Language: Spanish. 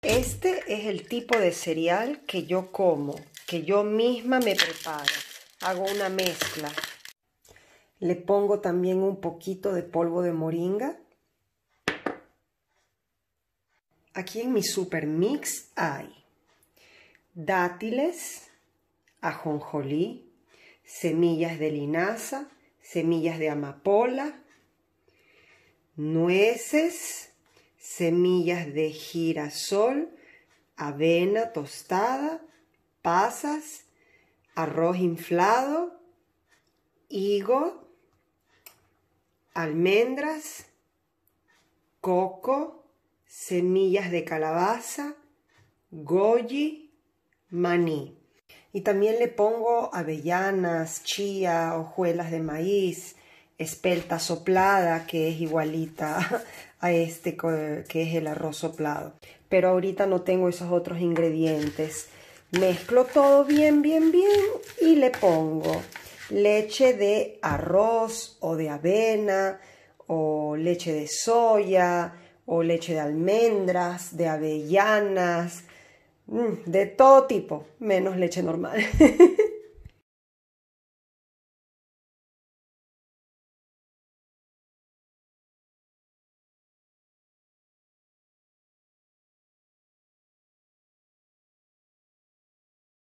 Este es el tipo de cereal que yo como, que yo misma me preparo. Hago una mezcla. Le pongo también un poquito de polvo de moringa. Aquí en mi super mix hay dátiles, ajonjolí, semillas de linaza, semillas de amapola, nueces, semillas de girasol, avena tostada, pasas, arroz inflado, higo, almendras, coco, semillas de calabaza, goji, maní. Y también le pongo avellanas, chía, hojuelas de maíz, espelta soplada, que es igualita a este que es el arroz soplado. Pero ahorita no tengo esos otros ingredientes. Mezclo todo bien y le pongo leche de arroz o de avena o leche de soya o leche de almendras, de avellanas, de todo tipo, menos leche normal.